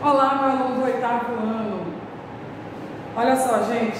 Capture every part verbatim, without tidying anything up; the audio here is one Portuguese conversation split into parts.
Olá, meu aluno do oitavo ano. Olha só, gente,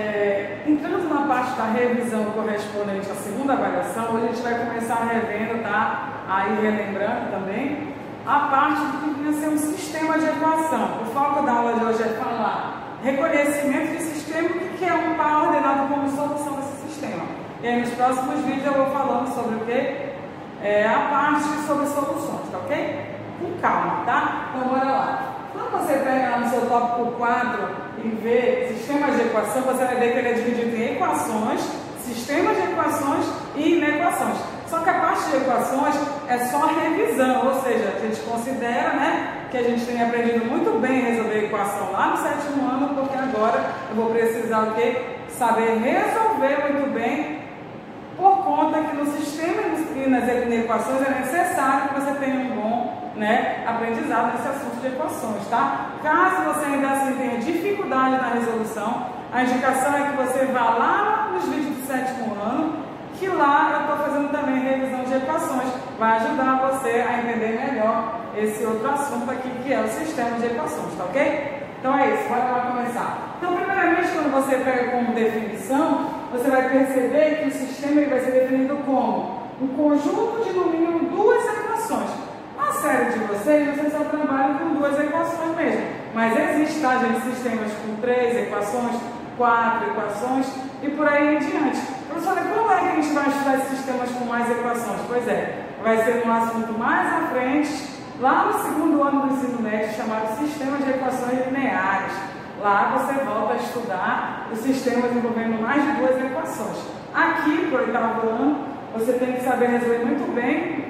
é, entrando na parte da revisão correspondente à segunda avaliação, hoje a gente vai começar revendo, tá? Aí relembrando também a parte do que vinha ser um sistema de equação. O foco da aula de hoje é falar reconhecimento de sistema, o que é um par ordenado como solução desse sistema. E aí nos próximos vídeos eu vou falando sobre o que? É, a parte sobre soluções, tá ok? Com calma, tá? Então bora lá. Quando você pega lá no seu tópico quatro e vê sistemas de equação, você vai ver que ele é dividido em equações, sistemas de equações e inequações. Só que a parte de equações é só revisão, ou seja, a gente considera, né, que a gente tem aprendido muito bem resolver equação lá no sétimo ano, porque agora eu vou precisar o quê? Saber resolver muito bem, por conta que no sistema e nas equações é necessário que você tenha um bom, né, aprendizado nesse assunto de equações, tá? Caso você ainda assim tenha dificuldade na resolução, a indicação é que você vá lá nos vídeos do sétimo ano, que lá eu estou fazendo também revisão de equações, vai ajudar você a entender melhor esse outro assunto aqui, que é o sistema de equações, tá ok? Então é isso, bora lá começar. Então, primeiramente, quando você pega como definição, você vai perceber que o sistema ele vai ser definido como um conjunto de no mínimo duas equações. A série de vocês, vocês só trabalham com duas equações mesmo. Mas existe, tá, gente, sistemas com três equações, quatro equações e por aí em diante. Professora, como é que a gente vai estudar esses sistemas com mais equações? Pois é, vai ser um assunto mais à frente, lá no segundo ano do ensino médio, chamado Sistema de Equações Lineares. Lá você volta a estudar os sistemas envolvendo mais de duas equações. Aqui, para o oitavo ano, você tem que saber resolver muito bem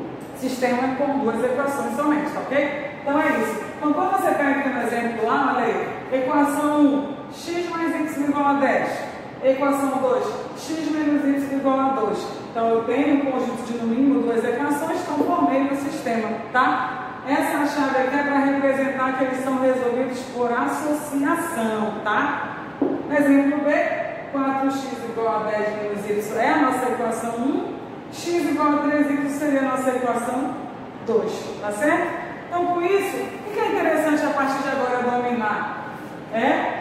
sistema com duas equações somente, tá ok? Então é isso. Então, quando você pega aqui no exemplo lá, olha aí, equação um, x mais y igual a dez. Equação dois, x menos y igual a dois. Então, eu tenho um conjunto de no mínimo duas equações, então formei meu sistema, tá? Essa chave aqui é para representar que eles são resolvidos por associação, tá? Exemplo B, quatro x igual a dez menos y é a nossa equação um, x igual a três y seria a nossa equação dois, tá certo? Então, com isso, o que é interessante a partir de agora dominar? É,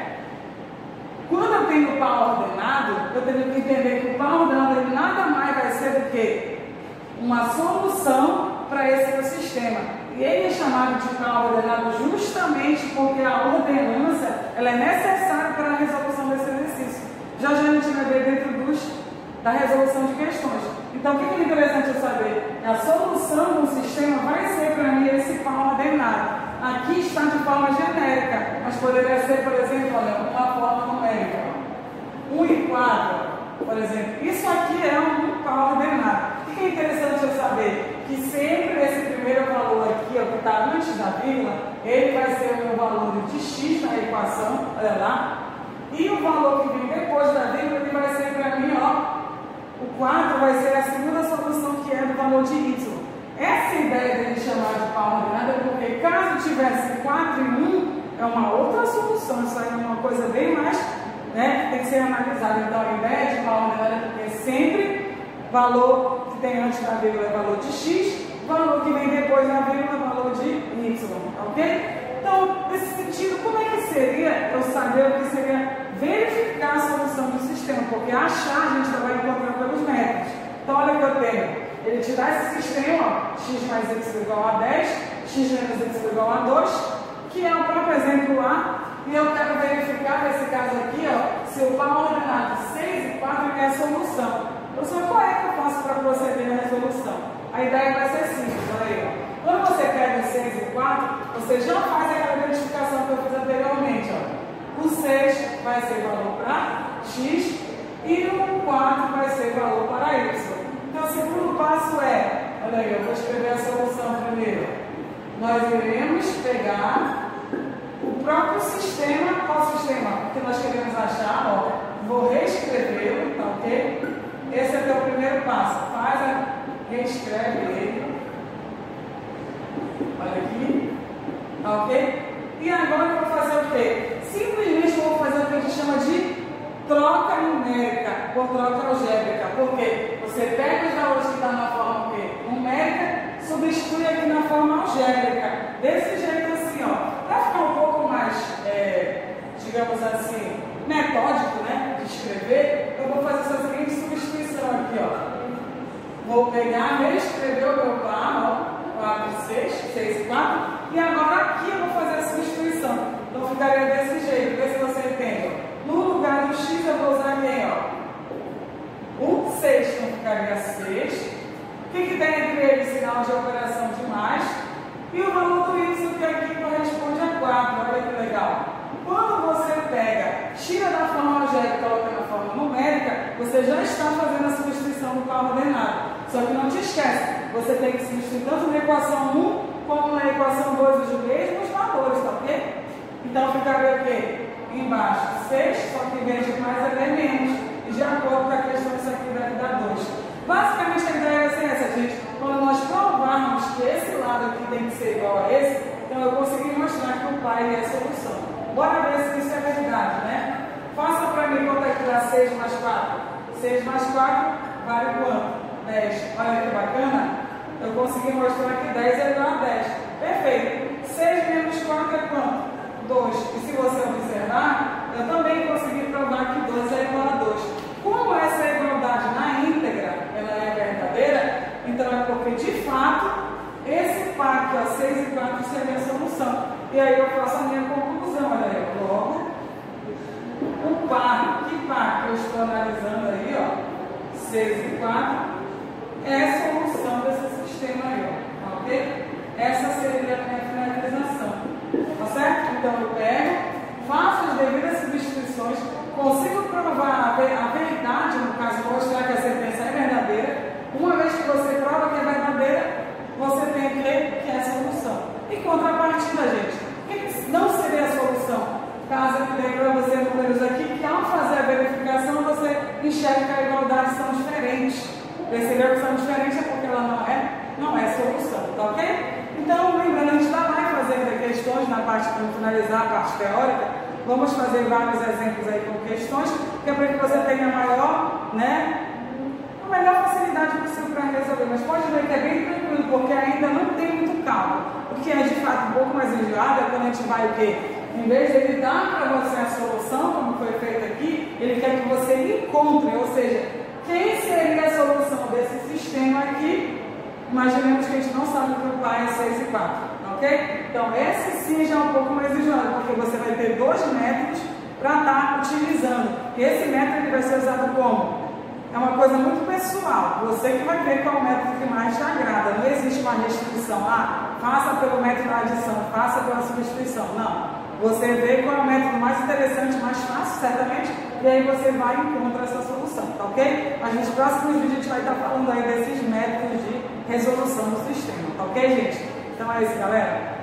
quando eu tenho o par ordenado, eu tenho que entender que o par ordenado ele nada mais vai ser do que uma solução para esse meu sistema. E ele é chamado de par ordenado justamente porque a ordenância ela é necessária para a resolução desse exercício. Já já a gente vai ver dentro dos, da resolução de questões. Então, o que é interessante eu saber? A solução do sistema vai ser para mim esse par ordenado. Aqui está de forma genérica, mas poderia ser, por exemplo, olha, uma forma numérica. um e quatro, por exemplo. Isso aqui é um par ordenado. O que é interessante eu saber? Que sempre esse primeiro valor aqui, ó, que está antes da vírgula, ele vai ser o meu valor de x na equação, olha lá. E o valor que vem depois da vírgula, ele vai ser para mim, ó, o quatro vai ser a segunda solução, que é do valor de y. Essa ideia de ele chamar de par ordenado é porque caso tivesse quatro e um, é uma outra solução. Isso aí é uma coisa bem mais, né, tem que ser analisada. Então, a ideia de par ordenado é porque sempre valor que tem antes da vírgula é valor de x, valor que vem depois da vírgula é valor de y, ok? Então, nesse sentido, como é que seria eu saber o que seria verificar a solução do sistema? Porque achar a gente vai encontrar pelos métodos. Então, olha o que eu tenho. Ele te dá esse sistema, ó, x mais y igual a dez, x menos y igual a dois, que é o próprio exemplo lá, e eu quero verificar nesse caso aqui, ó, se o par ordenado seis e quatro é a solução. Professor, qual é que eu faço para proceder na resolução? A ideia vai ser simples, olha aí, ó. Quando você pega o seis e quatro, você já faz aquela identificação que eu fiz anteriormente, ó. O seis vai ser valor para x e o quatro vai ser valor para y. Então, o segundo passo é, olha aí, eu vou escrever a solução primeiro. Nós iremos pegar o próprio sistema, qual sistema que nós queremos achar, ó, vou reescrevê-lo, tá ok? Esse é o primeiro passo, faz a, reescreve ele, olha aqui, tá ok? E agora eu vou fazer o quê? Simplesmente eu vou fazer o que a gente chama de troca numérica por troca algébrica. Por quê? Você pega os valores que estão na forma o quê? Numérica, substitui aqui na forma algébrica. Desse jeito assim, ó. Para Aqui eu vou fazer a substituição. Então ficaria desse jeito. Vê se você entende. No lugar do x eu vou usar quem? Ó? Um seis. Então ficaria seis. O que, que tem entre eles? Sinal de operação de mais. E o valor do y que aqui corresponde a quatro. Olha que legal. Quando você pega, tira da forma algébrica e coloca na forma numérica, você já está fazendo a substituição do par ordenado. Só que não te esquece, você tem que substituir tanto na equação um como na equação dois os mesmos valores, tá ok? Então ficaria o quê? Embaixo seis, só que em vez de mais é menos. E de acordo com a questão, isso aqui deve dar dois. Basicamente a ideia é essa, gente. Quando nós provarmos que esse lado aqui tem que ser igual a esse, então eu consegui mostrar que o pai é a solução. Bora ver se isso é verdade, né? Faça para mim quanto é que dá seis mais quatro. seis mais quatro vale quanto? dez. Olha que bacana. Eu consegui mostrar que dez é igual a dez. Perfeito. seis menos quatro é quanto? dois. E se você observar, eu também consegui provar que dois é igual a dois. Como essa igualdade na íntegra ela é verdadeira, então é porque de fato esse par aqui, ó, seis e quatro seria a solução. E aí eu faço a minha conclusão. Olha aí, logo o par, que par que eu estou analisando aí, ó, seis e quatro, é a solução desse sistema aí, ó, ok? Essa seria a minha finalização, tá certo? Então eu pego, faço as devidas substituições, consigo provar a verdade, no caso, mostrar que a sentença é verdadeira. Uma vez que você prova que é verdadeira, você tem que crer que é a solução. E contrapartida, gente, o que não seria a solução? Caso eu dê para você números aqui, que ao fazer a verificação, você enxerga que a igualdade são diferentes. Percebeu que são diferentes é porque ela não é, não é solução, tá ok? Então, lembrando, a gente já vai fazendo questões na parte, para finalizar a parte teórica, vamos fazer vários exemplos aí com questões, que é para que você tenha maior, né, a melhor facilidade possível para resolver. Mas pode ver que é bem tranquilo, porque ainda não tem muito cálculo. O que é de fato um pouco mais enjoado é quando a gente vai o quê? Em vez de ele dar para você a solução, como foi feito aqui, ele quer que você encontre, ou seja, quem seria a solução desse sistema aqui? Imaginemos que a gente não sabe que o pai é seis e quatro, ok? Então, esse sim já é um pouco mais enjoado, porque você vai ter dois métodos para estar utilizando. E esse método ele vai ser usado como? É uma coisa muito pessoal. Você que vai ver qual método que mais te agrada. Não existe uma restrição. Ah, faça pelo método da adição, faça pela substituição. Não. Você vê qual é o método mais interessante, mais fácil, certamente, e aí você vai e encontra essa solução, tá ok? Mas nos próximos vídeos a gente vai estar falando aí desses métodos de resolução do sistema, tá ok, gente? Então é isso, galera.